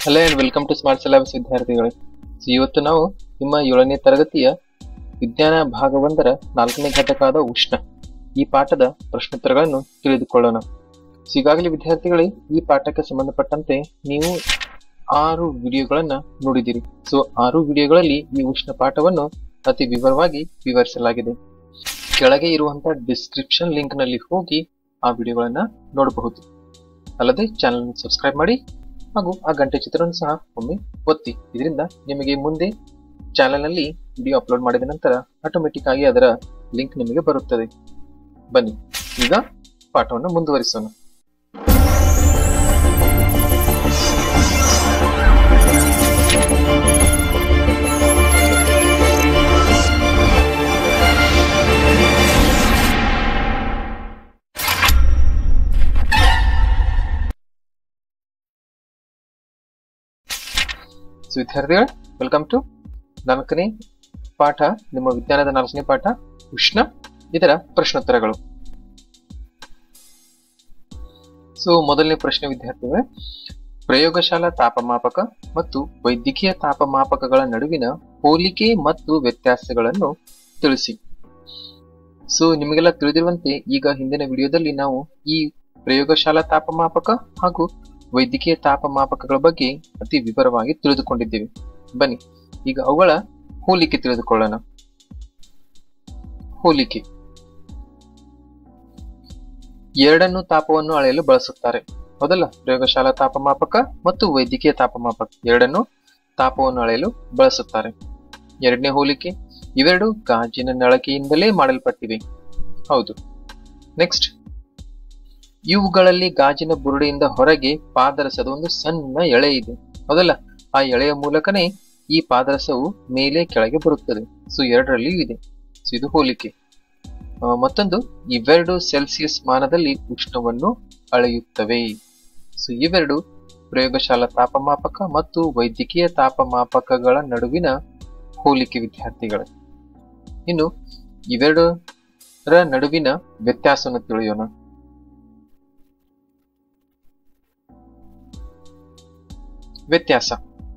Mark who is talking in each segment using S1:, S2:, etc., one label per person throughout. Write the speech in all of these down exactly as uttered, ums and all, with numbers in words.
S1: Hello and welcome to smart syllabus ವಿದ್ಯಾರ್ಥಿಗಳೇ. So ಇವತ್ತು ನಾವು ನಿಮ್ಮ ಏಳನೇ ತರಗತಿಯ ವಿಜ್ಞಾನ ಭಾಗ ಒಂದರ ನಾಲ್ಕನೇ ಘಟಕವಾದ ಉಷ್ಣ ಈ ಪಾಠದ ಪ್ರಶ್ನೋತ್ತರಗಳನ್ನು ತಿಳಿದುಕೊಳ್ಳೋಣ. ಸೊ ಈಗಾಗಲೇ ವಿದ್ಯಾರ್ಥಿಗಳೇ ಈ ಪಾಠಕ್ಕೆ ಸಂಬಂಧಪಟ್ಟಂತೆ ನೀವು ಆರು ವಿಡಿಯೋಗಳನ್ನ ನೋಡಿದಿರಿ. ಸೊ ಆರು ವಿಡಿಯೋಗಳಲ್ಲಿ ಈ ಉಷ್ಣ ಪಾಠವನ್ನು ಅತಿ ವಿವರವಾಗಿ ವಿವರಿಸಲಾಗಿದೆ. ಕೆಳಗೆ ಇರುವಂತಹ ಡಿಸ್ಕ್ರಿಪ್ಷನ್ ಲಿಂಕ್ ನಲ್ಲಿ ಹೋಗಿ ಆ ವಿಡಿಯೋಗಳನ್ನ ನೋಡಬಹುದು. ಅಲ್ಲದೆ ಚಾನಲ್ ಸಬ್ಸ್ಕ್ರೈಬ್ ಮಾಡಿ ಹಾಗೂ ಆ ಗಂಟೆ ಚಿತ್ರವನ್ನು ಸಹ ಒಮ್ಮೆ ಒತ್ತಿ. ಇದರಿಂದ ನಿಮಗೆ ಮುಂದೆ ಚಾನೆಲ್ ನಲ್ಲಿ ವಿಡಿಯೋ ಅಪ್ಲೋಡ್ ಮಾಡಿದ ನಂತರ ಆಟೋಮೆಟಿಕ್ ಆಗಿ ಅದರ ಲಿಂಕ್ ನಿಮಗೆ ಬರುತ್ತದೆ. ಬನ್ನಿ ಈಗ ಪಾಠವನ್ನು ಮುಂದುವರಿಸೋಣ. ಸೊ ವಿದ್ಯಾರ್ಥಿಗಳೇ, ವೆಲ್ಕಮ್ ಟು ನಾಲ್ಕನೇ ಪಾಠ, ನಿಮ್ಮ ವಿಜ್ಞಾನದ ನಾಲ್ಕನೇ ಪಾಠ ಉಷ್ಣ, ಇದರ ಪ್ರಶ್ನೋತ್ತರಗಳು. ಸೊ ಮೊದಲನೇ ಪ್ರಶ್ನೆ ವಿದ್ಯಾರ್ಥಿಗಳೇ, ಪ್ರಯೋಗಶಾಲಾ ತಾಪಮಾಪಕ ಮತ್ತು ವೈದ್ಯಕೀಯ ತಾಪಮಾಪಕಗಳ ನಡುವಿನ ಹೋಲಿಕೆ ಮತ್ತು ವ್ಯತ್ಯಾಸಗಳನ್ನು ತಿಳಿಸಿ. ಸೊ ನಿಮಗೆಲ್ಲ ತಿಳಿದಿರುವಂತೆ ಈಗ ಹಿಂದಿನ ವಿಡಿಯೋದಲ್ಲಿ ನಾವು ಈ ಪ್ರಯೋಗಶಾಲಾ ತಾಪಮಾಪಕ ಹಾಗೂ ವೈದ್ಯಕೀಯ ತಾಪಮಾಪಕಗಳ ಬಗ್ಗೆ ಅತಿ ವಿವರವಾಗಿ ತಿಳಿದುಕೊಂಡಿದ್ದೇವೆ. ಬನ್ನಿ ಈಗ ಅವುಗಳ ಹೋಲಿಕೆ ತಿಳಿದುಕೊಳ್ಳೋಣ. ಹೋಲಿಕೆ: ಎರಡನ್ನು ತಾಪವನ್ನು ಅಳೆಯಲು ಬಳಸುತ್ತಾರೆ, ಹೌದಲ್ಲ? ಪ್ರಯೋಗಶಾಲಾ ತಾಪಮಾಪಕ ಮತ್ತು ವೈದ್ಯಕೀಯ ತಾಪಮಾಪಕ ಎರಡನ್ನು ತಾಪವನ್ನು ಅಳೆಯಲು ಬಳಸುತ್ತಾರೆ. ಎರಡನೇ ಹೋಲಿಕೆ: ಇವೆರಡು ಗಾಜಿನ ನಳಕೆಯಿಂದಲೇ ಮಾಡಲ್ಪಟ್ಟಿವೆ, ಹೌದು. ನೆಕ್ಸ್ಟ್, ಇವುಗಳಲ್ಲಿ ಗಾಜಿನ ಬುರುಡೆಯಿಂದ ಹೊರಗೆ ಪಾದರಸದ ಒಂದು ಸಣ್ಣ ಎಳೆ ಇದೆ, ಹೌದಲ್ಲ? ಆ ಎಳೆಯ ಮೂಲಕನೇ ಈ ಪಾದರಸವು ಮೇಲೆ ಕೆಳಗೆ ಬರುತ್ತದೆ. ಸೊ ಎರಡರಲ್ಲಿಯೂ ಇದೆ. ಸೊ ಇದು ಹೋಲಿಕೆ. ಮತ್ತೊಂದು, ಇವೆರಡು ಸೆಲ್ಸಿಯಸ್ ಮಾನದಲ್ಲಿ ಉಷ್ಣವನ್ನು ಅಳೆಯುತ್ತವೆ. ಸೊ ಇವೆರಡು ಪ್ರಯೋಗಶಾಲಾ ತಾಪಮಾಪಕ ಮತ್ತು ವೈದ್ಯಕೀಯ ತಾಪಮಾಪಕಗಳ ನಡುವಿನ ಹೋಲಿಕೆ ವಿದ್ಯಾರ್ಥಿಗಳೇ. ಇನ್ನು ಇವೆರಡರ ನಡುವಿನ ವ್ಯತ್ಯಾಸವನ್ನು ತಿಳಿಯೋಣ. ವ್ಯತ್ಯಾಸ.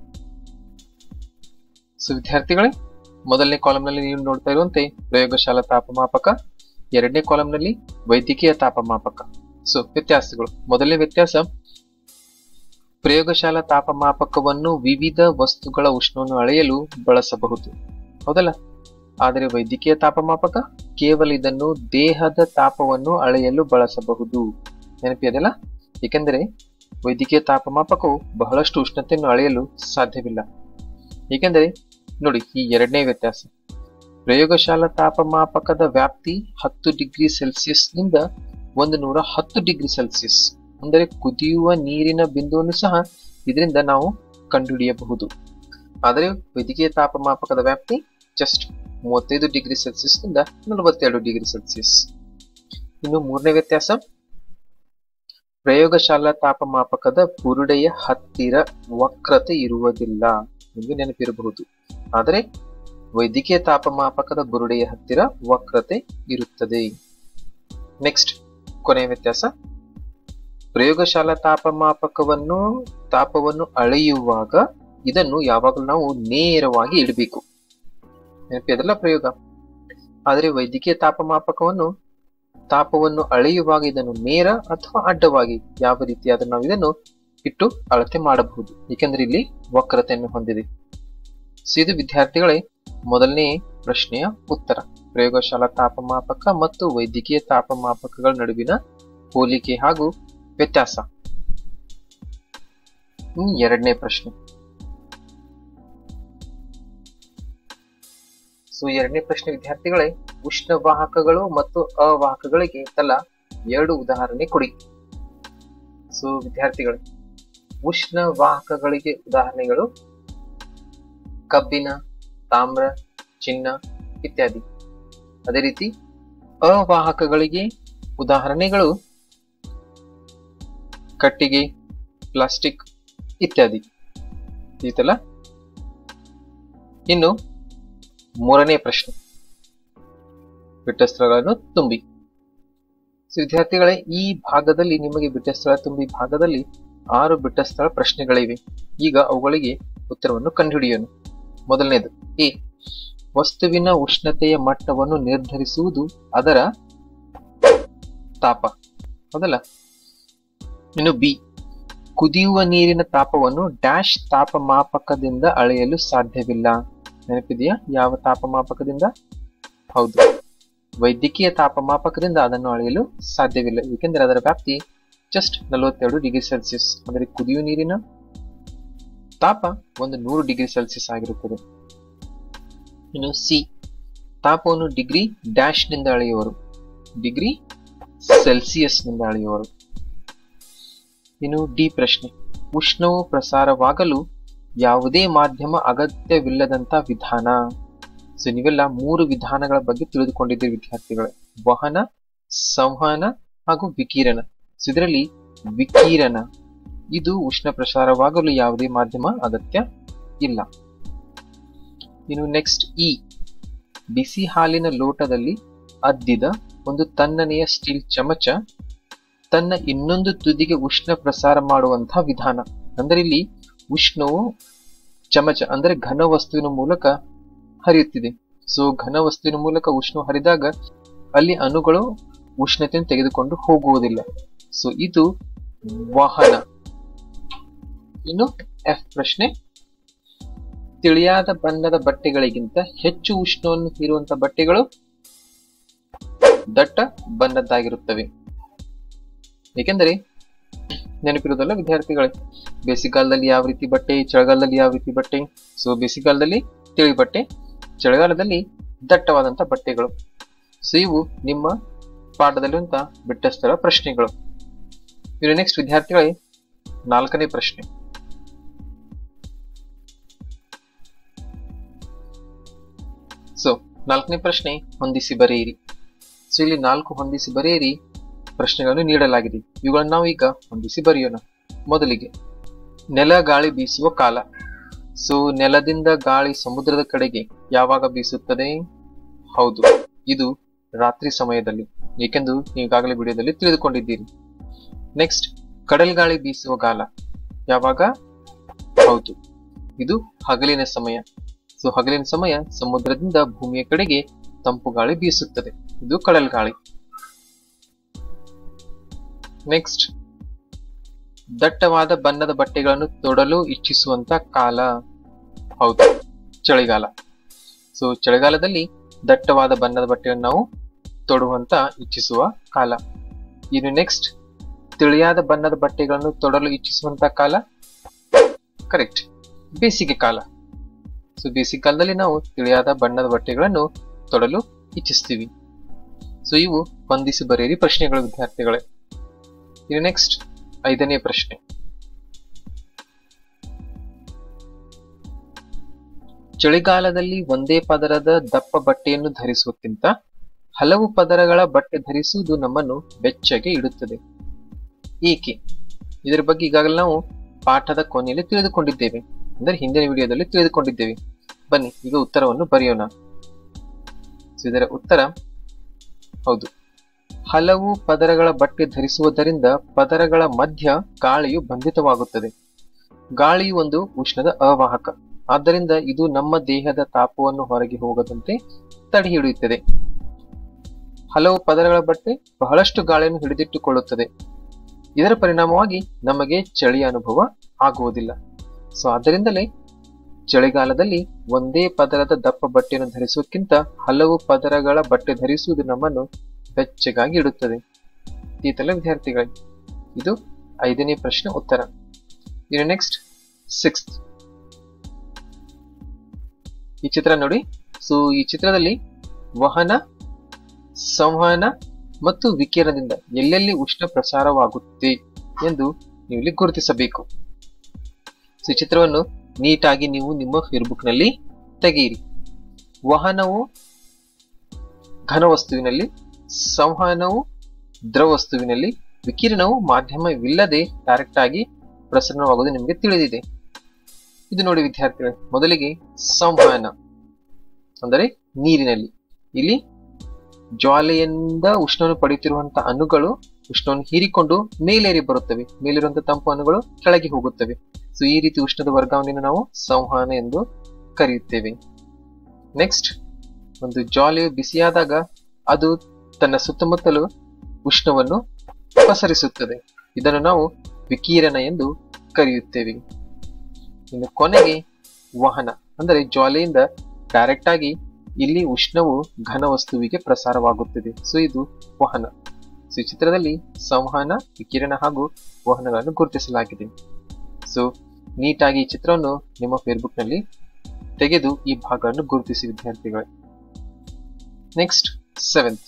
S1: ಸೊ ವಿದ್ಯಾರ್ಥಿಗಳೇ, ಮೊದಲನೇ ಕಾಲಂ ನಲ್ಲಿ ನೀವು ನೋಡ್ತಾ ಇರುವಂತೆ ಪ್ರಯೋಗಶಾಲಾ ತಾಪಮಾಪಕ, ಎರಡನೇ ಕಾಲಂ ನಲ್ಲಿ ವೈದ್ಯಕೀಯ ತಾಪಮಾಪಕ. ಸೊ ವ್ಯತ್ಯಾಸಗಳು: ಮೊದಲನೇ ವ್ಯತ್ಯಾಸ, ಪ್ರಯೋಗಶಾಲಾ ತಾಪಮಾಪಕವನ್ನು ವಿವಿಧ ವಸ್ತುಗಳ ಉಷ್ಣವನ್ನು ಅಳೆಯಲು ಬಳಸಬಹುದು, ಹೌದಲ್ಲ? ಆದರೆ ವೈದ್ಯಕೀಯ ತಾಪಮಾಪಕ ಕೇವಲ ಇದನ್ನು ದೇಹದ ತಾಪವನ್ನು ಅಳೆಯಲು ಬಳಸಬಹುದು. ನೆನಪಿದೆಯಲ್ಲ? ಏಕೆಂದರೆ ವೈದ್ಯಕೀಯ ತಾಪಮಾಪಕವು ಬಹಳಷ್ಟು ಉಷ್ಣತೆಯನ್ನು ಅಳೆಯಲು ಸಾಧ್ಯವಿಲ್ಲ. ಏಕೆಂದರೆ ನೋಡಿ, ಈ ಎರಡನೇ ವ್ಯತ್ಯಾಸ, ಪ್ರಯೋಗಶಾಲಾ ತಾಪಮಾಪಕದ ವ್ಯಾಪ್ತಿ ಹತ್ತು ಡಿಗ್ರಿ ಸೆಲ್ಸಿಯಸ್ ನಿಂದ ಒಂದು ನೂರ ಹತ್ತು ಡಿಗ್ರಿ ಸೆಲ್ಸಿಯಸ್, ಅಂದರೆ ಕುದಿಯುವ ನೀರಿನ ಬಿಂದುವನ್ನು ಸಹ ಇದರಿಂದ ನಾವು ಕಂಡುಹಿಡಿಯಬಹುದು. ಆದರೆ ವೈದ್ಯಕೀಯ ತಾಪಮಾಪಕದ ವ್ಯಾಪ್ತಿ ಜಸ್ಟ್ ಮೂವತ್ತೈದು ಡಿಗ್ರಿ ಸೆಲ್ಸಿಯಸ್ ನಿಂದ ನಲವತ್ತೆರಡು ಡಿಗ್ರಿ ಸೆಲ್ಸಿಯಸ್. ಇನ್ನು ಮೂರನೇ ವ್ಯತ್ಯಾಸ, ಪ್ರಯೋಗಶಾಲಾ ತಾಪಮಾಪಕದ ಬುರುಡೆಯ ಹತ್ತಿರ ವಕ್ರತೆ ಇರುವುದಿಲ್ಲ ಎಂದು ನೆನಪಿರಬಹುದು. ಆದರೆ ವೈದ್ಯಕೀಯ ತಾಪಮಾಪಕದ ಬುರುಡೆಯ ಹತ್ತಿರ ವಕ್ರತೆ ಇರುತ್ತದೆ. ನೆಕ್ಸ್ಟ್, ಕೊನೆಯ ವ್ಯತ್ಯಾಸ, ಪ್ರಯೋಗಶಾಲಾ ತಾಪಮಾಪಕವನ್ನು ತಾಪವನ್ನು ಅಳೆಯುವಾಗ ಇದನ್ನು ಯಾವಾಗಲೂ ನಾವು ನೇರವಾಗಿ ಇಡಬೇಕು, ನೆನಪಿದಲ್ಲ ಪ್ರಯೋಗ. ಆದರೆ ವೈದ್ಯಕೀಯ ತಾಪಮಾಪಕವನ್ನು ತಾಪವನ್ನು ಅಳೆಯುವಾಗ ಇದನ್ನು ನೇರ ಅಥವಾ ಅಡ್ಡವಾಗಿ ಯಾವ ರೀತಿಯಾದರೂ ನಾವು ಇದನ್ನು ಇಟ್ಟು ಅಳತೆ ಮಾಡಬಹುದು, ಏಕೆಂದರೆ ಇಲ್ಲಿ ವಕ್ರತೆಯನ್ನು ಹೊಂದಿದೆ. ಇದು ವಿದ್ಯಾರ್ಥಿಗಳೇ ಮೊದಲನೇ ಪ್ರಶ್ನೆಯ ಉತ್ತರ, ಪ್ರಯೋಗಶಾಲಾ ತಾಪಮಾಪಕ ಮತ್ತು ವೈದ್ಯಕೀಯ ತಾಪಮಾಪಕಗಳ ನಡುವಿನ ಹೋಲಿಕೆ ಹಾಗೂ ವ್ಯತ್ಯಾಸ. ಇನ್ನು ಎರಡನೇ ಪ್ರಶ್ನೆ. ಸೊ ಎರಡನೇ ಪ್ರಶ್ನೆ ವಿದ್ಯಾರ್ಥಿಗಳೇ, ಉಷ್ಣವಾಹಕಗಳು ಮತ್ತು ಅವಾಹಕಗಳಿಗೆ ತಲಾ ಎರಡು ಉದಾಹರಣೆ ಕೊಡಿ. ಸೊ ವಿದ್ಯಾರ್ಥಿಗಳೇ, ಉಷ್ಣವಾಹಕಗಳಿಗೆ ಉದಾಹರಣೆಗಳು ಕಬ್ಬಿಣ, ತಾಮ್ರ, ಚಿನ್ನ ಇತ್ಯಾದಿ. ಅದೇ ರೀತಿ ಅವಾಹಕಗಳಿಗೆ ಉದಾಹರಣೆಗಳು ಕಟ್ಟಿಗೆ, ಪ್ಲಾಸ್ಟಿಕ್ ಇತ್ಯಾದಿ. ಈತಲ್ಲ. ಇನ್ನು ಮೂರನೇ ಪ್ರಶ್ನೆ, ಬಿಟ್ಟ ಸ್ಥಳಗಳನ್ನು ತುಂಬಿ. ವಿದ್ಯಾರ್ಥಿಗಳೇ, ಈ ಭಾಗದಲ್ಲಿ ನಿಮಗೆ ಬಿಟ್ಟ ಸ್ಥಳ ತುಂಬಿ ಭಾಗದಲ್ಲಿ ಆರು ಬಿಟ್ಟ ಸ್ಥಳ ಪ್ರಶ್ನೆಗಳಿವೆ. ಈಗ ಅವುಗಳಿಗೆ ಉತ್ತರವನ್ನು ಕಂಡುಹಿಡಿಯೋಣ. ಮೊದಲನೇದು ಎ. ವಸ್ತುವಿನ ಉಷ್ಣತೆಯ ಮಟ್ಟವನ್ನು ನಿರ್ಧರಿಸುವುದು ಅದರ ತಾಪ. ಹೌದಲ್ಲ. ಇನ್ನು ಬಿ. ಕುದಿಯುವ ನೀರಿನ ತಾಪವನ್ನು ಡ್ಯಾಶ್ ತಾಪಮಾಪಕದಿಂದ ಅಳೆಯಲು ಸಾಧ್ಯವಿಲ್ಲ. ನೆನಪಿದೆಯಾ? ಯಾವ ತಾಪಮಾಪಕದಿಂದ? ಹೌದು, ವೈದ್ಯಕೀಯ ತಾಪಮಾಪಕದಿಂದ ಅದನ್ನು ಅಳೆಯಲು ಸಾಧ್ಯವಿಲ್ಲ, ಏಕೆಂದರೆ ಅದರ ವ್ಯಾಪ್ತಿ ಜಸ್ಟ್ ನಲವತ್ತೆರಡು ಡಿಗ್ರಿ ಸೆಲ್ಸಿಯಸ್. ಅಂದರೆ ಕುದಿಯುವ ನೀರಿನ ತಾಪ ಒಂದು ನೂರು ಡಿಗ್ರಿ ಸೆಲ್ಸಿಯಸ್ ಆಗಿರುತ್ತದೆ. ಇನ್ನು ಸಿ. ತಾಪವನ್ನು ಡಿಗ್ರಿ ಡ್ಯಾಶ್ ನಿಂದ ಅಳೆಯುವರು, ಡಿಗ್ರಿ ಸೆಲ್ಸಿಯಸ್ ನಿಂದ ಅಳೆಯುವರು. ಇನ್ನು ಡಿ ಪ್ರಶ್ನೆ. ಉಷ್ಣವು ಪ್ರಸಾರವಾಗಲು ಯಾವುದೇ ಮಾಧ್ಯಮ ಅಗತ್ಯವಿಲ್ಲದಂತ ವಿಧಾನ. ಸೊ ನೀವೆಲ್ಲ ಮೂರು ವಿಧಾನಗಳ ಬಗ್ಗೆ ತಿಳಿದುಕೊಂಡಿದ್ದೀರಿ ವಿದ್ಯಾರ್ಥಿಗಳೇ. ವಹನ, ಸಂವಹನ ಹಾಗೂ ವಿಕಿರಣ. ಸೊ ಇದರಲ್ಲಿ ವಿಕಿರಣ ಇದು ಉಷ್ಣ ಪ್ರಸಾರವಾಗಲು ಯಾವುದೇ ಮಾಧ್ಯಮ ಅಗತ್ಯ ಇಲ್ಲ. ಇನ್ನು ನೆಕ್ಸ್ಟ್ ಇ. ಬಿಸಿ ಹಾಲಿನ ಲೋಟದಲ್ಲಿ ಅದ್ದಿದ ಒಂದು ತಣ್ಣನೆಯ ಸ್ಟೀಲ್ ಚಮಚ ತನ್ನ ಇನ್ನೊಂದು ತುದಿಗೆ ಉಷ್ಣ ಪ್ರಸಾರ ಮಾಡುವಂತಹ ವಿಧಾನ. ಅಂದ್ರೆ ಇಲ್ಲಿ ಉಷ್ಣವು ಚಮಚ ಅಂದ್ರೆ ಘನ ವಸ್ತುವಿನ ಮೂಲಕ ಹರಿಯುತ್ತಿದೆ. ಸೊ ಘನ ವಸ್ತುವಿನ ಮೂಲಕ ಉಷ್ಣ ಹರಿದಾಗ ಅಲ್ಲಿ ಅಣುಗಳು ಉಷ್ಣತೆಯನ್ನು ತೆಗೆದುಕೊಂಡು ಹೋಗುವುದಿಲ್ಲ. ಸೊ ಇದು ವಹನ. ಇನ್ನು ಎಫ್ ಪ್ರಶ್ನೆ. ತಿಳಿಯಾದ ಬಣ್ಣದ ಬಟ್ಟೆಗಳಿಗಿಂತ ಹೆಚ್ಚು ಉಷ್ಣವನ್ನು ಹೀರುವಂತಹ ಬಟ್ಟೆಗಳು ದಟ್ಟ ಬಣ್ಣದ್ದಾಗಿರುತ್ತವೆ. ಏಕೆಂದರೆ ನೆನಪಿರುವುದಲ್ಲ ವಿದ್ಯಾರ್ಥಿಗಳೇ, ಬೇಸಿಗೆಗಾಲದಲ್ಲಿ ಯಾವ ರೀತಿ ಬಟ್ಟೆ, ಚಳಿಗಾಲದಲ್ಲಿ ಯಾವ ರೀತಿ ಬಟ್ಟೆ. ಸೊ ಬೇಸಿಗೆಗಾಲದಲ್ಲಿ ತಿಳಿ ಬಟ್ಟೆ, ಚಳಿಗಾಲದಲ್ಲಿ ದಟ್ಟವಾದಂತ ಬಟ್ಟೆಗಳು. ಸೊ ಇವು ನಿಮ್ಮ ಪಾಠದಲ್ಲಿರುವಂತ ಬಿಟ್ಟ ಸ್ಥಳ ಪ್ರಶ್ನೆಗಳು. ಇನ್ನು ನೆಕ್ಸ್ಟ್ ವಿದ್ಯಾರ್ಥಿಗಳೇ, ನಾಲ್ಕನೇ ಪ್ರಶ್ನೆ. ಸೊ ನಾಲ್ಕನೇ ಪ್ರಶ್ನೆ, ಹೊಂದಿಸಿ ಬರೆಯಿರಿ. ಸೊ ಇಲ್ಲಿ ನಾಲ್ಕು ಹೊಂದಿಸಿ ಬರೆಯಿರಿ ಪ್ರಶ್ನೆಗಳನ್ನು ನೀಡಲಾಗಿದೆ. ಇವುಗಳನ್ನು ನಾವು ಈಗ ಹೊಂದಿಸಿ ಬರೆಯೋಣ. ಮೊದಲಿಗೆ ನೆಲ ಗಾಳಿ ಬೀಸುವ ಕಾಲ. ಸೊ ನೆಲದಿಂದ ಗಾಳಿ ಸಮುದ್ರದ ಕಡೆಗೆ ಯಾವಾಗ ಬೀಸುತ್ತದೆ? ಹೌದು, ಇದು ರಾತ್ರಿ ಸಮಯದಲ್ಲಿ, ಏಕೆಂದು ಈಗಾಗಲೇ ವಿಡಿಯೋದಲ್ಲಿ ತಿಳಿದುಕೊಂಡಿದ್ದೀರಿ. ನೆಕ್ಸ್ಟ್ ಕಡಲ್ ಗಾಳಿ ಬೀಸುವ ಕಾಲ ಯಾವಾಗ? ಹೌದು, ಇದು ಹಗಲಿನ ಸಮಯ. ಸೊ ಹಗಲಿನ ಸಮಯ ಸಮುದ್ರದಿಂದ ಭೂಮಿಯ ಕಡೆಗೆ ತಂಪು ಗಾಳಿ ಬೀಸುತ್ತದೆ, ಇದು ಕಡಲ್ ಗಾಳಿ. ನೆಕ್ಸ್ಟ್ ದಟ್ಟವಾದ ಬಣ್ಣದ ಬಟ್ಟೆಗಳನ್ನು ತೊಡಲು ಇಚ್ಛಿಸುವಂತ ಕಾಲ. ಹೌದು, ಚಳಿಗಾಲ. ಸೊ ಚಳಿಗಾಲದಲ್ಲಿ ದಟ್ಟವಾದ ಬಣ್ಣದ ಬಟ್ಟೆಯನ್ನು ನಾವು ತೊಡುವಂತ ಇಚ್ಛಿಸುವ ಕಾಲ. ಇನ್ನು ನೆಕ್ಸ್ಟ್ ತಿಳಿಯಾದ ಬಣ್ಣದ ಬಟ್ಟೆಗಳನ್ನು ತೊಡಲು ಇಚ್ಛಿಸುವಂತ ಕಾಲ. ಕರೆಕ್ಟ್, ಬೇಸಿಗೆ ಕಾಲ. ಸೊ ಬೇಸಿಗೆ ಕಾಲದಲ್ಲಿ ನಾವು ತಿಳಿಯಾದ ಬಣ್ಣದ ಬಟ್ಟೆಗಳನ್ನು ತೊಡಲು ಇಚ್ಛಿಸ್ತೀವಿ. ಸೊ ಇವು ಹೊಂದಿಸಿ ಬರೆಯಿರಿ ಪ್ರಶ್ನೆಗಳು ವಿದ್ಯಾರ್ಥಿಗಳೇ. ಇನ್ನು ನೆಕ್ಸ್ಟ್ ಐದನೇ ಪ್ರಶ್ನೆ. ಚಳಿಗಾಲದಲ್ಲಿ ಒಂದೇ ಪದರದ ದಪ್ಪ ಬಟ್ಟೆಯನ್ನು ಧರಿಸುವುದಕ್ಕಿಂತ ಹಲವು ಪದರಗಳ ಬಟ್ಟೆ ಧರಿಸುವುದು ನಮ್ಮನ್ನು ಬೆಚ್ಚಗೆ ಇಡುತ್ತದೆ. ಏಕೆ? ಇದರ ಬಗ್ಗೆ ಈಗಾಗಲೇ ನಾವು ಪಾಠದ ಕೊನೆಯಲ್ಲಿ ತಿಳಿದುಕೊಂಡಿದ್ದೇವೆ, ಅಂದ್ರೆ ಹಿಂದಿನ ವಿಡಿಯೋದಲ್ಲಿ ತಿಳಿದುಕೊಂಡಿದ್ದೇವೆ. ಬನ್ನಿ ಈಗ ಉತ್ತರವನ್ನು ಬರೆಯೋಣ. ಇದರ ಉತ್ತರ ಹೌದು, ಹಲವು ಪದರಗಳ ಬಟ್ಟೆ ಧರಿಸುವುದರಿಂದ ಪದರಗಳ ಮಧ್ಯ ಗಾಳಿಯು ಬಂಧಿತವಾಗುತ್ತದೆ. ಗಾಳಿಯು ಒಂದು ಉಷ್ಣದ ಅವಾಹಕ, ಆದ್ದರಿಂದ ಇದು ನಮ್ಮ ದೇಹದ ತಾಪವನ್ನು ಹೊರಗೆ ಹೋಗದಂತೆ ತಡೆ ಹಿಡಿಯುತ್ತದೆ. ಹಲವು ಪದರಗಳ ಬಟ್ಟೆ ಬಹಳಷ್ಟು ಗಾಳಿಯನ್ನು ಹಿಡಿದಿಟ್ಟುಕೊಳ್ಳುತ್ತದೆ. ಇದರ ಪರಿಣಾಮವಾಗಿ ನಮಗೆ ಚಳಿ ಅನುಭವ ಆಗುವುದಿಲ್ಲ. ಸೊ ಆದ್ದರಿಂದಲೇ ಚಳಿಗಾಲದಲ್ಲಿ ಒಂದೇ ಪದರದ ದಪ್ಪ ಬಟ್ಟೆಯನ್ನು ಧರಿಸುವುದಕ್ಕಿಂತ ಹಲವು ಪದರಗಳ ಬಟ್ಟೆ ಧರಿಸುವುದು ನಮ್ಮನ್ನು ಬೆಚ್ಚಗಾಗಿ ಇಡುತ್ತದೆ. ಈತಲ್ಲ ವಿದ್ಯಾರ್ಥಿಗಳೇ, ಇದು ಐದನೇ ಪ್ರಶ್ನೆ ಉತ್ತರ. ಇನ್ನು ನೆಕ್ಸ್ಟ್ ಸಿಕ್ಸ್ತ್. ಈ ಚಿತ್ರ ನೋಡಿ. ಸೊ ಈ ಚಿತ್ರದಲ್ಲಿ ವಹನ, ಸಂವಹನ ಮತ್ತು ವಿಕಿರಣದಿಂದ ಎಲ್ಲೆಲ್ಲಿ ಉಷ್ಣ ಪ್ರಸಾರವಾಗುತ್ತೆ ಎಂದು ನೀವು ಇಲ್ಲಿ ಗುರುತಿಸಬೇಕು. ಸೊ ಈ ಚಿತ್ರವನ್ನು ನೀಟಾಗಿ ನೀವು ನಿಮ್ಮ ಫೇಸ್ಬುಕ್ ನಲ್ಲಿ ತೆಗೆಯಿರಿ. ವಹನವು ಘನ ವಸ್ತುವಿನಲ್ಲಿ, ಸಂವಹನವು ದ್ರವ ವಸ್ತುವಿನಲ್ಲಿ, ವಿಕಿರಣವು ಮಾಧ್ಯಮವಿಲ್ಲದೆ ಡೈರೆಕ್ಟ್ ಆಗಿ ಪ್ರಸರಣವಾಗುವುದು ನಿಮಗೆ ತಿಳಿದಿದೆ. ಇದು ನೋಡಿ ವಿದ್ಯಾರ್ಥಿಗಳೇ, ಮೊದಲಿಗೆ ಸಂವಹನ ಅಂದರೆ ನೀರಿನಲ್ಲಿ. ಇಲ್ಲಿ ಜ್ವಾಲೆಯಿಂದ ಉಷ್ಣವನ್ನು ಪಡೆಯುತ್ತಿರುವಂತಹ ಅಣುಗಳು ಉಷ್ಣವನ್ನು ಹೀರಿಕೊಂಡು ಮೇಲೇರಿ ಬರುತ್ತವೆ, ಮೇಲಿರುವಂತಹ ತಂಪು ಅಣುಗಳು ಕೆಳಗೆ ಹೋಗುತ್ತವೆ. ಸೊ ಈ ರೀತಿ ಉಷ್ಣದ ವರ್ಗಾವಣೆಯನ್ನು ನಾವು ಸಂವಹನ ಎಂದು ಕರೆಯುತ್ತೇವೆ. ನೆಕ್ಸ್ಟ್, ಒಂದು ಜ್ವಾಲೆಯು ಬಿಸಿಯಾದಾಗ ಅದು ತನ್ನ ಸುತ್ತಮುತ್ತಲು ಉಷ್ಣವನ್ನು ಪಸರಿಸುತ್ತದೆ. ಇದನ್ನು ನಾವು ವಿಕಿರಣ ಎಂದು ಕರೆಯುತ್ತೇವೆ. ಇನ್ನು ಕೊನೆಗೆ ವಹನ, ಅಂದರೆ ಜ್ವಾಲೆಯಿಂದ ಡೈರೆಕ್ಟ್ ಆಗಿ ಇಲ್ಲಿ ಉಷ್ಣವು ಘನ ವಸ್ತುವಿಗೆ ಪ್ರಸಾರವಾಗುತ್ತದೆ. ಸೊ ಇದು ವಹನ. ಸೊ ಈ ಚಿತ್ರದಲ್ಲಿ ಸಂವಹನ, ವಿಕಿರಣ ಹಾಗೂ ವಹನಗಳನ್ನು ಗುರುತಿಸಲಾಗಿದೆ. ಸೊ ನೀಟಾಗಿ ಈ ಚಿತ್ರವನ್ನು ನಿಮ್ಮ ಫೇಸ್ಬುಕ್ ನಲ್ಲಿ ತೆಗೆದು ಈ ಭಾಗವನ್ನು ಗುರುತಿಸಿ ವಿದ್ಯಾರ್ಥಿಗಳೇ. Next seventh.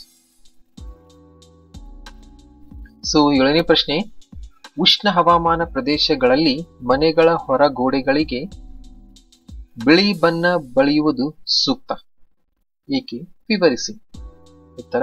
S1: ಸೊ ಏಳನೇ ಪ್ರಶ್ನೆ, ಉಷ್ಣ ಹವಾಮಾನ ಪ್ರದೇಶಗಳಲ್ಲಿ ಮನೆಗಳ ಹೊರ ಗೋಡೆಗಳಿಗೆ ಬಿಳಿ ಬಣ್ಣ ಬಳಿಯುವುದು ಸೂಕ್ತ, ಏಕೆ? ವಿವರಿಸಿ. ಉತ್ತರ,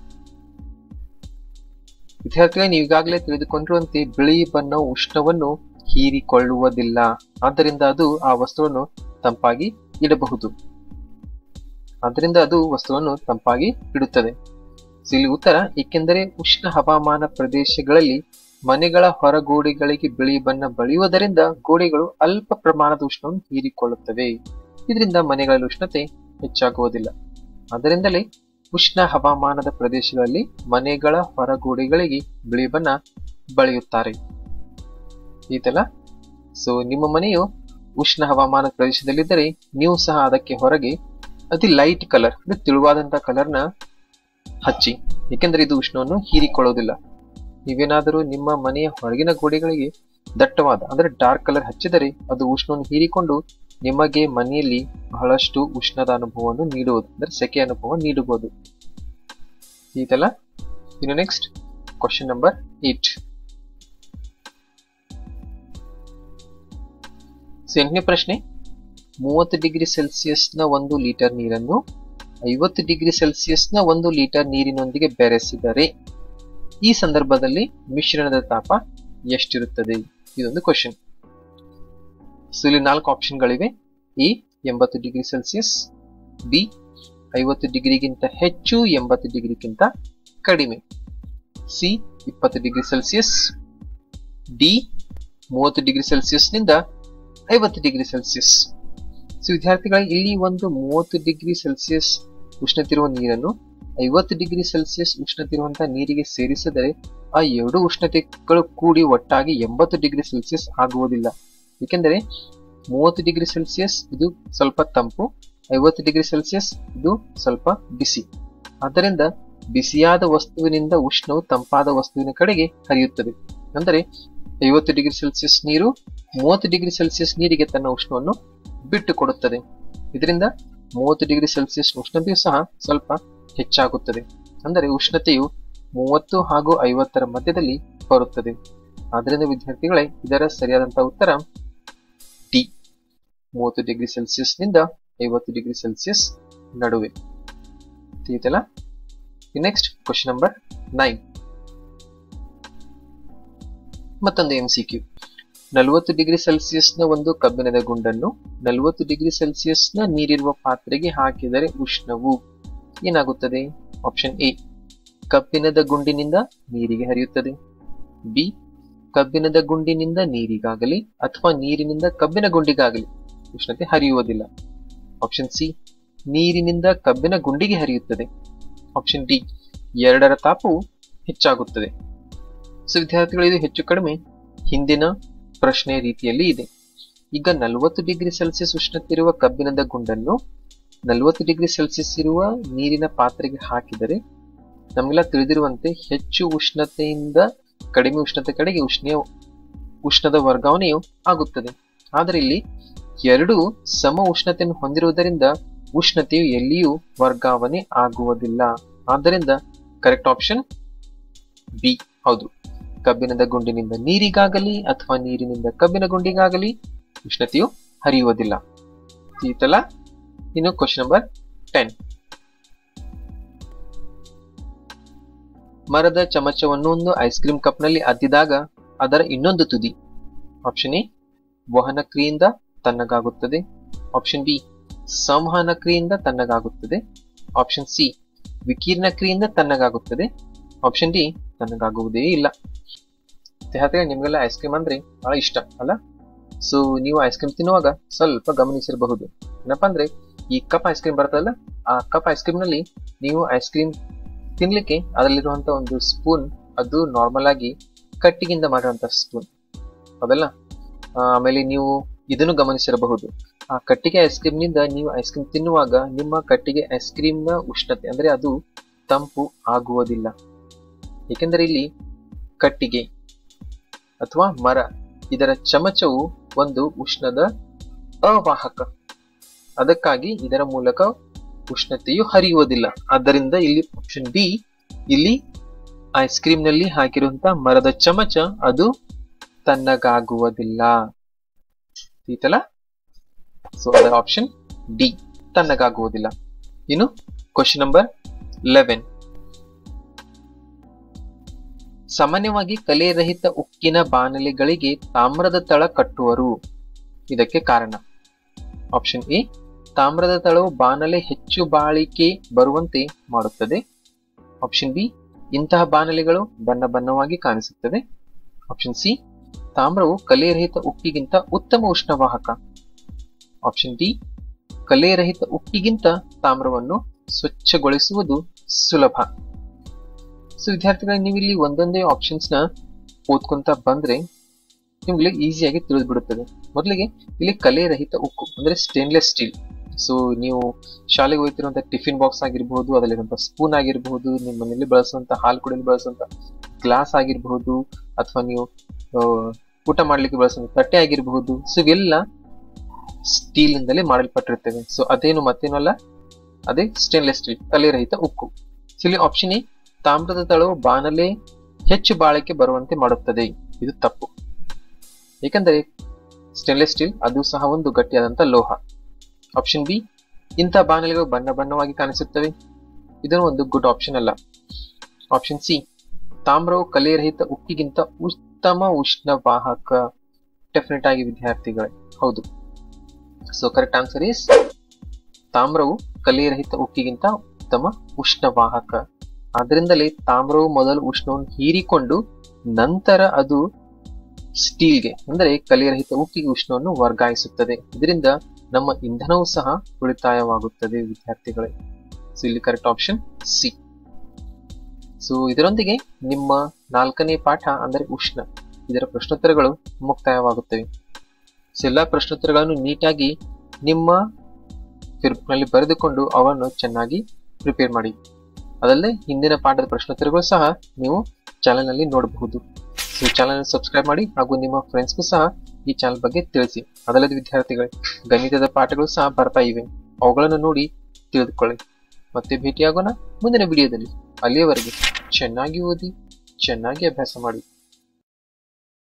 S1: ವಿದ್ಯಾರ್ಥಿಗಳೇ, ನೀವು ಈಗಾಗಲೇ ತಿಳಿದುಕೊಂಡಿರುವಂತೆ ಬಿಳಿ ಬಣ್ಣವು ಉಷ್ಣವನ್ನು ಹೀರಿಕೊಳ್ಳುವುದಿಲ್ಲ. ಆದ್ದರಿಂದ ಅದು ಆ ವಸ್ತುವನ್ನು ತಂಪಾಗಿ ಇಡಬಹುದು. ಆದ್ದರಿಂದ ಅದು ವಸ್ತುವನ್ನು ತಂಪಾಗಿ ಇಡುತ್ತದೆ. ಇಲ್ಲಿ ಉತ್ತರ, ಏಕೆಂದರೆ ಉಷ್ಣ ಹವಾಮಾನ ಪ್ರದೇಶಗಳಲ್ಲಿ ಮನೆಗಳ ಹೊರಗೋಡೆಗಳಿಗೆ ಬಿಳಿ ಬಣ್ಣ ಬಳಿಯುವುದರಿಂದ ಗೋಡೆಗಳು ಅಲ್ಪ ಪ್ರಮಾಣದ ಉಷ್ಣವನ್ನು ಹೀರಿಕೊಳ್ಳುತ್ತವೆ. ಇದರಿಂದ ಮನೆಗಳಲ್ಲಿ ಉಷ್ಣತೆ ಹೆಚ್ಚಾಗುವುದಿಲ್ಲ. ಆದ್ದರಿಂದಲೇ ಉಷ್ಣ ಹವಾಮಾನದ ಪ್ರದೇಶಗಳಲ್ಲಿ ಮನೆಗಳ ಹೊರಗೋಡೆಗಳಿಗೆ ಬಿಳಿ ಬಣ್ಣ ಬಳಿಯುತ್ತಾರೆ. ಈತಲ್ಲ. ಸೊ ನಿಮ್ಮ ಮನೆಯು ಉಷ್ಣ ಹವಾಮಾನ ಪ್ರದೇಶದಲ್ಲಿದ್ದರೆ ನೀವು ಸಹ ಅದಕ್ಕೆ ಹೊರಗೆ ಅತಿ ಲೈಟ್ ಕಲರ್, ಅಂದ್ರೆ ತಿಳುವಾದಂತಹ ಕಲರ್ನ ಹಚ್ಚಿ, ಏಕೆಂದರೆ ಇದು ಉಷ್ಣವನ್ನು ಹೀರಿಕೊಳ್ಳುವುದಿಲ್ಲ. ನೀವೇನಾದರೂ ನಿಮ್ಮ ಮನೆಯ ಹೊರಗಿನ ಗೋಡೆಗಳಿಗೆ ದಟ್ಟವಾದ ಅಂದ್ರೆ ಡಾರ್ಕ್ ಕಲರ್ ಹಚ್ಚಿದರೆ ಅದು ಉಷ್ಣವನ್ನು ಹೀರಿಕೊಂಡು ನಿಮಗೆ ಮನೆಯಲ್ಲಿ ಬಹಳಷ್ಟು ಉಷ್ಣದ ಅನುಭವವನ್ನು ನೀಡುವುದು, ಅಂದ್ರೆ ಸೆಕೆ ಅನುಭವ ನೀಡಬಹುದು. ಈತಲ್ಲ. ಇನ್ನು ನೆಕ್ಸ್ಟ್ ಕ್ವಶನ್ ನಂಬರ್ ಏಟ್. ಎಂಟನೇ ಪ್ರಶ್ನೆ, ಮೂವತ್ತು ಡಿಗ್ರಿ ಸೆಲ್ಸಿಯಸ್ ನ ಒಂದು ಲೀಟರ್ ನೀರನ್ನು ಐವತ್ತು ಡಿಗ್ರಿ ಸೆಲ್ಸಿಯಸ್ ನ ಒಂದು ಲೀಟರ್ ನೀರಿನೊಂದಿಗೆ ಬೆರೆಸಿದರೆ ಈ ಸಂದರ್ಭದಲ್ಲಿ ಮಿಶ್ರಣದ ತಾಪ ಎಷ್ಟಿರುತ್ತದೆ? ಇದೊಂದು ಕ್ವಶನ್. ಸೊ ಇಲ್ಲಿ ನಾಲ್ಕು ಆಪ್ಷನ್ಗಳಿವೆ. ಎ ಎಂಬತ್ತು ಡಿಗ್ರಿ ಸೆಲ್ಸಿಯಸ್, ಬಿ ಐವತ್ತು ಡಿಗ್ರಿಗಿಂತ ಹೆಚ್ಚು ಎಂಬತ್ತು ಡಿಗ್ರಿಗಿಂತ ಕಡಿಮೆ, ಸಿ ಇಪ್ಪತ್ತು ಡಿಗ್ರಿ ಸೆಲ್ಸಿಯಸ್, ಡಿ ಮೂವತ್ತು ಡಿಗ್ರಿ ಸೆಲ್ಸಿಯಸ್ ನಿಂದ ಐವತ್ತು ಡಿಗ್ರಿ ಸೆಲ್ಸಿಯಸ್. ಸೊ ವಿದ್ಯಾರ್ಥಿಗಳ ಇಲ್ಲಿ ಒಂದು ಮೂವತ್ತು ಡಿಗ್ರಿ ಸೆಲ್ಸಿಯಸ್ ಉಷ್ಣತಿರುವ ನೀರನ್ನು ಐವತ್ತು ಡಿಗ್ರಿ ಸೆಲ್ಸಿಯಸ್ ಉಷ್ಣತಿರುವಂತಹ ನೀರಿಗೆ ಸೇರಿಸಿದರೆ ಆ ಎರಡು ಉಷ್ಣತೆಗಳು ಕೂಡಿ ಒಟ್ಟಾಗಿ ಎಂಬತ್ತು ಡಿಗ್ರಿ ಸೆಲ್ಸಿಯಸ್ ಆಗುವುದಿಲ್ಲ. ಏಕೆಂದರೆ ಮೂವತ್ತು ಡಿಗ್ರಿ ಸೆಲ್ಸಿಯಸ್ ಇದು ಸ್ವಲ್ಪ ತಂಪು, ಐವತ್ತು ಡಿಗ್ರಿ ಸೆಲ್ಸಿಯಸ್ ಇದು ಸ್ವಲ್ಪ ಬಿಸಿ. ಆದ್ದರಿಂದ ಬಿಸಿಯಾದ ವಸ್ತುವಿನಿಂದ ಉಷ್ಣವು ತಂಪಾದ ವಸ್ತುವಿನ ಕಡೆಗೆ ಹರಿಯುತ್ತದೆ. ಅಂದರೆ ಐವತ್ತು ಡಿಗ್ರಿ ಸೆಲ್ಸಿಯಸ್ ನೀರು ಮೂವತ್ತು ಡಿಗ್ರಿ ಸೆಲ್ಸಿಯಸ್ ನೀರಿಗೆ ತನ್ನ ಉಷ್ಣವನ್ನು ಬಿಟ್ಟು ಕೊಡುತ್ತದೆ. ಇದರಿಂದ ಮೂವತ್ತು ಡಿಗ್ರಿ ಸೆಲ್ಸಿಯಸ್ ಉಷ್ಣತೆಯು ಸಹ ಸ್ವಲ್ಪ ಹೆಚ್ಚಾಗುತ್ತದೆ. ಅಂದರೆ ಉಷ್ಣತೆಯು ಮೂವತ್ತು ಹಾಗೂ ಐವತ್ತರ ಮಧ್ಯದಲ್ಲಿ ಬರುತ್ತದೆ. ಆದ್ದರಿಂದ ವಿದ್ಯಾರ್ಥಿಗಳೇ, ಇದರ ಸರಿಯಾದಂತಹ ಉತ್ತರ ಡಿ, ಮೂವತ್ತು ಡಿಗ್ರಿ ಸೆಲ್ಸಿಯಸ್ ನಿಂದ ಐವತ್ತು ಡಿಗ್ರಿ ಸೆಲ್ಸಿಯಸ್ ನಡುವೆ. ತಿಳಿತಲ್ಲ. Next question number nine. ಮತ್ತೊಂದು ಎಂ ಸಿ ಕ್ಯೂ. ನಲವತ್ತು ಡಿಗ್ರಿ ಸೆಲ್ಸಿಯಸ್ ನ ಒಂದು ಕಬ್ಬಿಣದ ಗುಂಡನ್ನು ನಲವತ್ತು ಡಿಗ್ರಿ ಸೆಲ್ಸಿಯಸ್ ನ ನೀರಿರುವ ಪಾತ್ರೆಗೆ ಹಾಕಿದರೆ ಉಷ್ಣವು ಏನಾಗುತ್ತದೆ? ಆಪ್ಷನ್ ಎ, ಕಬ್ಬಿಣದ ಗುಂಡಿನಿಂದ ನೀರಿಗೆ ಹರಿಯುತ್ತದೆ. ಬಿ, ಕಬ್ಬಿಣದ ಗುಂಡಿನಿಂದ ನೀರಿಗಾಗಲಿ ಅಥವಾ ನೀರಿನಿಂದ ಕಬ್ಬಿನ ಗುಂಡಿಗಾಗಲಿ ಉಷ್ಣತೆ ಹರಿಯುವುದಿಲ್ಲ. ಆಪ್ಷನ್ ಸಿ, ನೀರಿನಿಂದ ಕಬ್ಬಿನ ಗುಂಡಿಗೆ ಹರಿಯುತ್ತದೆ. ಆಪ್ಷನ್ ಡಿ, ಎರಡರ ತಾಪವು ಹೆಚ್ಚಾಗುತ್ತದೆ. ಸೊ ವಿದ್ಯಾರ್ಥಿಗಳು, ಇದು ಹೆಚ್ಚು ಕಡಿಮೆ ಹಿಂದಿನ ಪ್ರಶ್ನೆ ರೀತಿಯಲ್ಲಿ ಇದೆ. ಈಗ ನಲವತ್ತು ಡಿಗ್ರಿ ಸೆಲ್ಸಿಯಸ್ ಉಷ್ಣತೆ ಇರುವ ಕಬ್ಬಿಣದ ಗುಂಡನ್ನು ನಲವತ್ತು ಡಿಗ್ರಿ ಸೆಲ್ಸಿಯಸ್ ಇರುವ ನೀರಿನ ಪಾತ್ರೆಗೆ ಹಾಕಿದರೆ ನಮಗೆಲ್ಲ ತಿಳಿದಿರುವಂತೆ ಹೆಚ್ಚು ಉಷ್ಣತೆಯಿಂದ ಕಡಿಮೆ ಉಷ್ಣತೆ ಕಡೆಗೆ ಉಷ್ಣ ಉಷ್ಣದ ವರ್ಗಾವಣೆಯು ಆಗುತ್ತದೆ. ಆದರೆ ಇಲ್ಲಿ ಎರಡು ಸಮ ಉಷ್ಣತೆಯನ್ನು ಹೊಂದಿರುವುದರಿಂದ ಉಷ್ಣತೆಯು ಎಲ್ಲಿಯೂ ವರ್ಗಾವಣೆ ಆಗುವುದಿಲ್ಲ. ಆದ್ದರಿಂದ ಕರೆಕ್ಟ್ ಆಪ್ಷನ್ ಬಿ. ಹೌದು, ಕಬ್ಬಿಣದ ಗುಂಡಿನಿಂದ ನೀರಿಗಾಗಲಿ ಅಥವಾ ನೀರಿನಿಂದ ಕಬ್ಬಿನ ಗುಂಡಿಗಾಗಲಿ ಉಷ್ಣತೆಯು ಹರಿಯುವುದಿಲ್ಲ. ತಿಳಿತಲ್ಲ. ಇನ್ನು ಕ್ವಶನ್ ನಂಬರ್ ಟೆನ್. ಮರದ ಚಮಚವನ್ನು ಒಂದು ಐಸ್ ಕ್ರೀಮ್ ಕಪ್ ನಲ್ಲಿ ಅದ್ದಿದಾಗ ಅದರ ಇನ್ನೊಂದು ತುದಿ ಆಪ್ಷನ್ ಎ ವಹನ ಕ್ರಿಯೆಯಿಂದ ತಣ್ಣಗಾಗುತ್ತದೆ. ಆಪ್ಷನ್ ಬಿ ಸಂವಹನ ಕ್ರಿಯೆಯಿಂದ ತಣ್ಣಗಾಗುತ್ತದೆ. ಆಪ್ಷನ್ ಸಿ ವಿಕಿರಣ ಕ್ರಿಯೆಯಿಂದ ತಣ್ಣಗಾಗುತ್ತದೆ. ಆಪ್ಷನ್ ಡಿ ತನಗಾಗುವುದೇ ಇಲ್ಲ. ವಿದ್ಯಾರ್ಥಿಗಳು, ನಿಮಗೆಲ್ಲ ಐಸ್ ಕ್ರೀಮ್ ಅಂದ್ರೆ ಬಹಳ ಇಷ್ಟ ಅಲ್ಲ? ಸೊ ನೀವು ಐಸ್ ಕ್ರೀಮ್ ತಿನ್ನುವಾಗ ಸ್ವಲ್ಪ ಗಮನಿಸಿರಬಹುದು. ಏನಪ್ಪಾ ಅಂದ್ರೆ ಈ ಕಪ್ ಐಸ್ ಕ್ರೀಮ್ ಬರ್ತದಲ್ಲ, ಆ ಕಪ್ ಐಸ್ ಕ್ರೀಮ್ ನಲ್ಲಿ ನೀವು ಐಸ್ ಕ್ರೀಮ್ ತಿನ್ಲಿಕ್ಕೆ ಅದರಲ್ಲಿರುವಂತ ಒಂದು ಸ್ಪೂನ್ ಅದು ನಾರ್ಮಲ್ ಆಗಿ ಕಟ್ಟಿಗಿಂದ ಮಾಡಿರುವಂತ ಸ್ಪೂನ್ ಅದಲ್ಲ. ಆಮೇಲೆ ನೀವು ಇದನ್ನು ಗಮನಿಸಿರಬಹುದು, ಆ ಕಟ್ಟಿಗೆ ಐಸ್ ಕ್ರೀಮ್ ನಿಂದ ನೀವು ಐಸ್ ಕ್ರೀಮ್ ತಿನ್ನುವಾಗ ನಿಮ್ಮ ಕಟ್ಟಿಗೆ ಐಸ್ ಕ್ರೀಮ್ ನ ಉಷ್ಣತೆ ಅಂದ್ರೆ ಅದು ತಂಪು ಆಗುವುದಿಲ್ಲ. ಏಕೆಂದರೆ ಇಲ್ಲಿ ಕಟ್ಟಿಗೆ ಅಥವಾ ಮರ ಇದರ ಚಮಚವು ಒಂದು ಉಷ್ಣದ ಅವಾಹಕ, ಅದಕ್ಕಾಗಿ ಇದರ ಮೂಲಕ ಉಷ್ಣತೆಯು ಹರಿಯುವುದಿಲ್ಲ. ಆದ್ದರಿಂದ ಇಲ್ಲಿ ಆಪ್ಷನ್ ಬಿ, ಇಲ್ಲಿ ಐಸ್ ಕ್ರೀಮ್ ನಲ್ಲಿ ಹಾಕಿರುವಂತಹ ಮರದ ಚಮಚ ಅದು ತಣ್ಣಗಾಗುವುದಿಲ್ಲ. ಈತಲ್ಲ, ಸೊ ಅದರ ಆಪ್ಷನ್ ಡಿ, ತಣ್ಣಗಾಗುವುದಿಲ್ಲ. ಇನ್ನು ಕ್ವಶನ್ ನಂಬರ್ ಲೆವೆನ್. ಸಾಮಾನ್ಯವಾಗಿ ಕಲೆರಹಿತ ಉಕ್ಕಿನ ಬಾಣಲೆಗಳಿಗೆ ತಾಮ್ರದ ತಳ ಕಟ್ಟುವರು, ಇದಕ್ಕೆ ಕಾರಣ? ಆಪ್ಷನ್ ಎ, ತಾಮ್ರದ ತಳವು ಬಾಣಲೆ ಹೆಚ್ಚು ಬಾಳಿಕೆ ಬರುವಂತೆ ಮಾಡುತ್ತದೆ. ಆಪ್ಷನ್ ಬಿ, ಇಂತಹ ಬಾಣಲೆಗಳು ಬಣ್ಣ ಬಣ್ಣವಾಗಿ ಕಾಣಿಸುತ್ತದೆ. ಆಪ್ಷನ್ ಸಿ, ತಾಮ್ರವು ಕಲೆರಹಿತ ಉಕ್ಕಿಗಿಂತ ಉತ್ತಮ ಉಷ್ಣವಾಹಕ. ಆಪ್ಷನ್ ಡಿ, ಕಲೆರಹಿತ ಉಕ್ಕಿಗಿಂತ ತಾಮ್ರವನ್ನು ಸ್ವಚ್ಛಗೊಳಿಸುವುದು ಸುಲಭ. ಸೊ ವಿದ್ಯಾರ್ಥಿಗಳು, ನೀವು ಇಲ್ಲಿ ಒಂದೊಂದೇ ಆಪ್ಷನ್ಸ್ ನ ಓದ್ಕೊಂತ ಬಂದ್ರೆ ನಿಮ್ಗೆ ಈಸಿಯಾಗಿ ತಿಳಿದು ಬಿಡುತ್ತದೆ. ಮೊದಲಿಗೆ ಇಲ್ಲಿ ಕಲೆರಹಿತ ಉಕ್ಕು ಅಂದ್ರೆ ಸ್ಟೇನ್ಲೆಸ್ ಸ್ಟೀಲ್. ಸೊ ನೀವು ಶಾಲೆಗೆ ಹೋಗ್ತಿರುವಂತಹ ಟಿಫಿನ್ ಬಾಕ್ಸ್ ಆಗಿರಬಹುದು, ಅದರಲ್ಲಿರುವಂತಹ ಸ್ಪೂನ್ ಆಗಿರಬಹುದು, ನಿಮ್ಮ ಮನೆಯಲ್ಲಿ ಬಳಸುವಂತ ಹಾಲು ಕುಡಿಯಲು ಬಳಸುವಂತ ಗ್ಲಾಸ್ ಆಗಿರಬಹುದು, ಅಥವಾ ನೀವು ಊಟ ಮಾಡ್ಲಿಕ್ಕೆ ಬಳಸುವಂತ ತಟ್ಟೆ ಆಗಿರಬಹುದು. ಸೊ ಇವೆಲ್ಲ ಸ್ಟೀಲ್ ಇಂದಲೇ ಮಾಡಲ್ಪಟ್ಟಿರ್ತವೆ. ಸೊ ಅದೇನು ಮತ್ತೇನು ಅಲ್ಲ, ಅದೇ ಸ್ಟೇನ್ಲೆಸ್ ಸ್ಟೀಲ್, ಕಲೆರಹಿತ ಉಕ್ಕು. ಸೊ ಇಲ್ಲಿ ಆಪ್ಷನ್ ಎ, ತಾಮ್ರದ ತಳವು ಬಾಣಲೆ ಹೆಚ್ಚು ಬಾಳಿಕೆ ಬರುವಂತೆ ಮಾಡುತ್ತದೆ, ಇದು ತಪ್ಪು. ಏಕೆಂದರೆ ಸ್ಟೇನ್ಲೆಸ್ ಸ್ಟೀಲ್ ಅದು ಸಹ ಒಂದು ಗಟ್ಟಿಯಾದಂತ ಲೋಹ. ಆಪ್ಷನ್ ಬಿ, ಇಂತಹ ಬಾಣಲೆಗಳು ಬಣ್ಣ ಬಣ್ಣವಾಗಿ ಕಾಣಿಸುತ್ತವೆ, ಇದನ್ನು ಒಂದು ಗುಡ್ ಆಪ್ಷನ್ ಅಲ್ಲ. ಆಪ್ಷನ್ ಸಿ, ತಾಮ್ರವು ಕಲೆರಹಿತ ಉಕ್ಕಿಗಿಂತ ಉತ್ತಮ ಉಷ್ಣವಾಹಕ. ಡೆಫಿನೆಟ್ ಆಗಿ ವಿದ್ಯಾರ್ಥಿಗಳೇ ಹೌದು. ಸೊ ಕರೆಕ್ಟ್ ಆನ್ಸರ್ ಈಸ್, ತಾಮ್ರವು ಕಲೆರಹಿತ ಉಕ್ಕಿಗಿಂತ ಉತ್ತಮ ಉಷ್ಣವಾಹಕ. ಆದ್ರಿಂದಲೇ ತಾಮ್ರವು ಮೊದಲು ಉಷ್ಣವನ್ನು ಹೀರಿಕೊಂಡು ನಂತರ ಅದು ಸ್ಟೀಲ್ಗೆ ಅಂದ್ರೆ ಕಲೆರಹಿತ ಉಕ್ಕಿಗೆ ಉಷ್ಣವನ್ನು ವರ್ಗಾಯಿಸುತ್ತದೆ. ಇದರಿಂದ ನಮ್ಮ ಇಂಧನವೂ ಸಹ ಉಳಿತಾಯವಾಗುತ್ತದೆ ವಿದ್ಯಾರ್ಥಿಗಳೇ. ಸೊ ಇಲ್ಲಿ ಕರೆಕ್ಟ್ ಆಪ್ಷನ್ ಸಿ. ಸೊ ಇದರೊಂದಿಗೆ ನಿಮ್ಮ ನಾಲ್ಕನೇ ಪಾಠ ಅಂದರೆ ಉಷ್ಣ, ಇದರ ಪ್ರಶ್ನೋತ್ತರಗಳು ಮುಕ್ತಾಯವಾಗುತ್ತವೆ. ಸೊ ಎಲ್ಲಾ ಪ್ರಶ್ನೋತ್ತರಗಳನ್ನು ನೀಟಾಗಿ ನಿಮ್ಮ ನಲ್ಲಿ ಬರೆದುಕೊಂಡು ಅವನ್ನು ಚೆನ್ನಾಗಿ ಪ್ರಿಪೇರ್ ಮಾಡಿ. ಅದಲ್ಲದೆ ಹಿಂದಿನ ಪಾಠದ ಪ್ರಶ್ನೋತ್ತರಗಳು ಸಹ ನೀವು ಚಾನೆಲ್ ನಲ್ಲಿ ನೋಡಬಹುದು. ಸೊ ಚಾನೆಲ್ ಸಬ್ಸ್ಕ್ರೈಬ್ ಮಾಡಿ ಹಾಗೂ ನಿಮ್ಮ ಫ್ರೆಂಡ್ಸ್ಗೂ ಸಹ ಈ ಚಾನೆಲ್ ಬಗ್ಗೆ ತಿಳಿಸಿ. ಅದಲ್ಲದೆ ವಿದ್ಯಾರ್ಥಿಗಳೇ, ಗಣಿತದ ಪಾಠಗಳು ಸಹ ಬರ್ತಾ ಇವೆ, ಅವುಗಳನ್ನು ನೋಡಿ ತಿಳಿದುಕೊಳ್ಳಿ. ಮತ್ತೆ ಭೇಟಿಯಾಗೋಣ ಮುಂದಿನ ವಿಡಿಯೋದಲ್ಲಿ. ಅಲ್ಲಿಯವರೆಗೆ ಚೆನ್ನಾಗಿ ಓದಿ, ಚೆನ್ನಾಗಿ ಅಭ್ಯಾಸ ಮಾಡಿ.